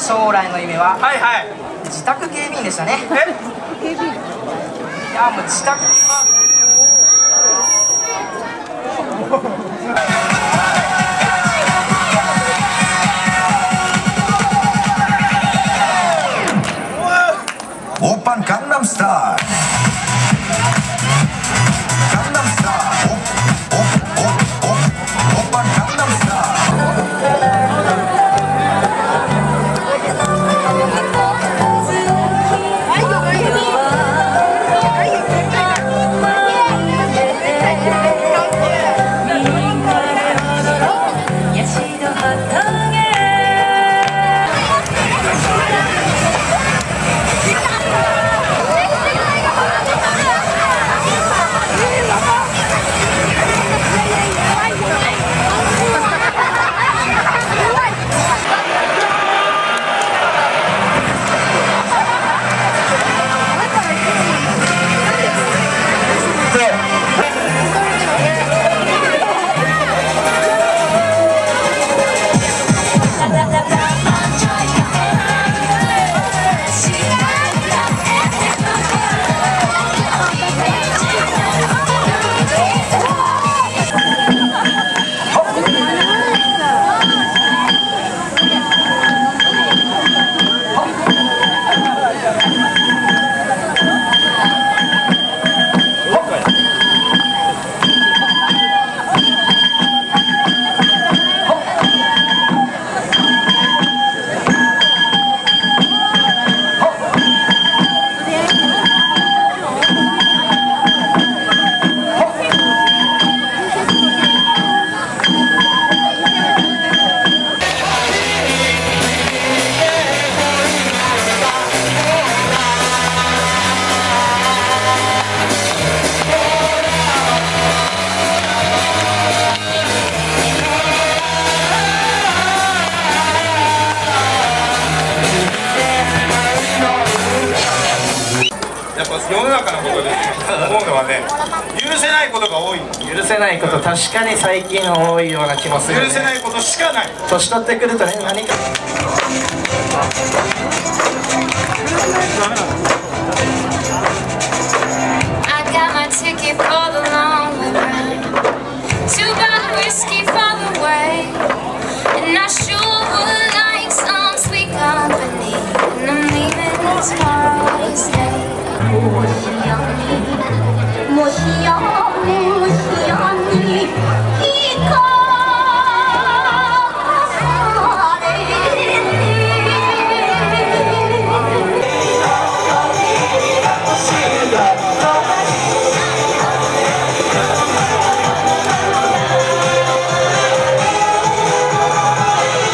将来の夢ははいはい。 自宅警備員でしたね。 え、 いやもう自宅オーパンカンナムスタイルカンナムスタイルオーパンカンナムスタイルやっぱ世の中のことで思うのはね、許せないことが多い。 許せないこと確かに最近多いような気もする、ね、 許せないことしかない。 年取ってくるとね、何か I got my ticket for the long run. Too bad whiskey for the way. And I sure would like some sweet company. And I'm leaving tomorrow to stay. もしやに、もしやに、惹かされて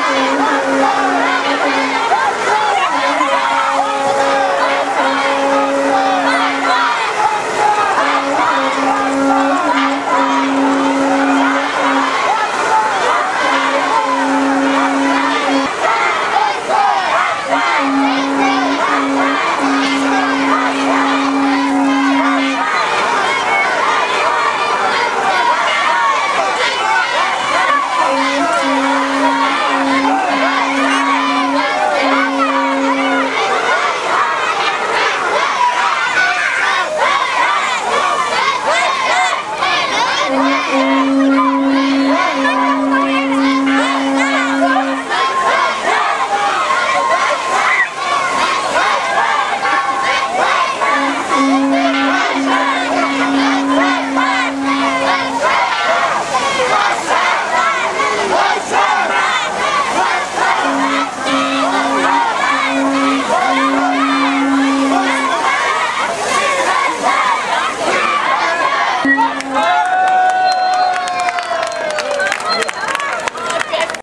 Thank you.